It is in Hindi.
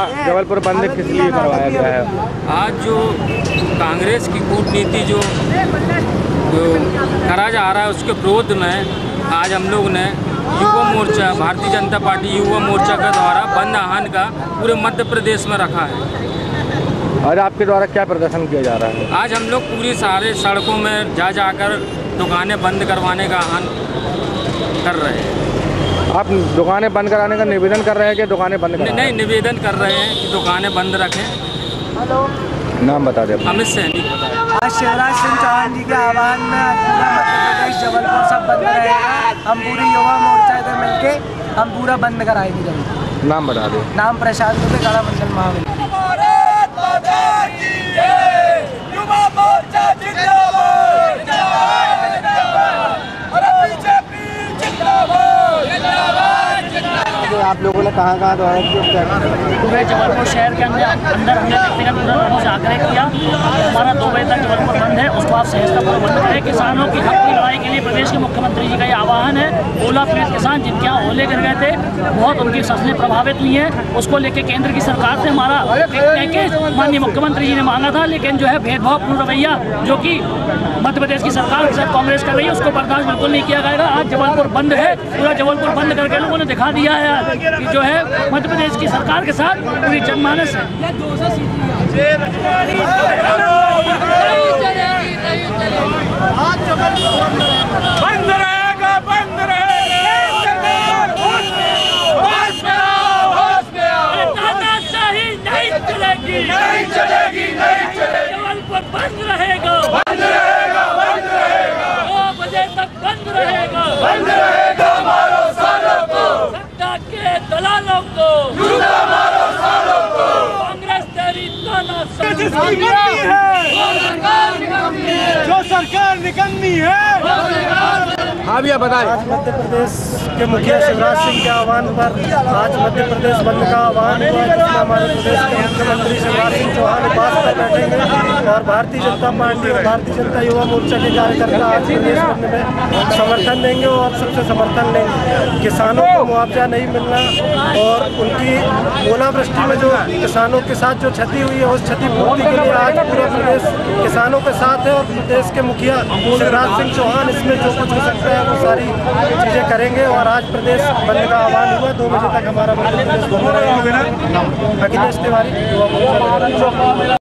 जबलपुर बंद किस लिए करवाया गया है? आज जो कांग्रेस की कूटनीति जो करा जा रहा है उसके विरोध में आज हम लोग ने युवा मोर्चा, भारतीय जनता पार्टी युवा मोर्चा के द्वारा बंद आह्वान का पूरे मध्य प्रदेश में रखा है। और आपके द्वारा क्या प्रदर्शन किया जा रहा है? आज हम लोग पूरी सारे सड़कों में जाकर दुकानें बंद करवाने का आह्वान कर रहे हैं। आप दुकानें बंद कराने का निवेदन कर रहे हैं कि दुकानें बंद कर? नहीं, निवेदन कर रहे हैं कि दुकानें बंद रखें। नाम बता दें। अमित सैनी। आज शिवराज सिंह चौहान जी के आह्वान में पूरा मध्य प्रदेश जबलपुर सब बंद रहेगा। हम पूरी युवा मोर्चा इधर मिलके हम पूरा बंद कराएंगे। नाम बता दें। नाम प्रशांत दुबे, गढ़ा मंडल महाविद्यालय। आप लोगों ने कहाँ दौरा किया? पूरे जबलपुर शहर के अंदर हमने व्यक्तिगत लोगों से आग्रह किया हमारा 2 बजे तक जबलपुर बंद है, उसको आप सहजतापूर्वक बंद करें। किसानों की हक की लड़ाई के लिए प्रदेश के मुख्यमंत्री जी का ये आह्वान है। ओला पीड़ित किसान जिनके यहाँ ओले गिर गए थे, बहुत उनकी फसलें प्रभावित हुई हैं, उसको लेकर केंद्र की सरकार से हमारा पैकेज माननीय मुख्यमंत्री जी ने मांगा था, लेकिन जो है भेदभावपूर्ण रवैया जो कि मध्य प्रदेश की सरकार के साथ कांग्रेस कर रही है उसको बर्दाश्त बिल्कुल नहीं किया जाएगा। आज जबलपुर बंद है, पूरा जबलपुर बंद करके लोगों ने दिखा दिया है कि जो है मध्य प्रदेश की सरकार के साथ पूरी जनमानस है। बंद रहेगा, बंद रहेगा, तानाशाही नहीं चलेगी, नहीं चलेगी, नहीं चलेगी। जबलपुर बंद रहेगा, बंद रहेगा, बंद रहेगा, 2 बजे तक बंद रहेगा, बंद रहेगा। मारो सालों को, सत्ता के दलालों को, जूता मारो सालों को। कांग्रेस तेरी तानाशाही जिसकी कमी है, जो सरकार निकलनी है। हाँ भैया बताएं। आज मध्य प्रदेश के मुखिया शिवराज सिंह के आह्वान पर आज मध्य प्रदेश बंद का आह्वान हुआ, जिसमें हमारे प्रदेश के मुख्यमंत्री शिवराज सिंह चौहान उपास पर बैठेंगे और भारतीय जनता पार्टी और भारतीय जनता युवा मोर्चा के कार्यकर्ता आज प्रदेश बंद में समर्थन देंगे और सबसे समर्थन लेंगे। किसानों को मुआवजा नहीं मिलना और उनकी ओलावृष्टि में जो किसानों के साथ जो क्षति हुई है उस क्षतिपूर्ति के लिए आज पूरा प्रदेश किसानों के साथ है और प्रदेश के मुखिया शिवराज सिंह चौहान इसमें जो कुछ हो सकता है वो सारी चीज़ें करेंगे। और आज प्रदेश बंद का आह्वान हुआ, 2 बजे तक हमारा मध्य प्रदेश बंद रहेगा। अखिलेश तिवारी, युवा मोर्चा।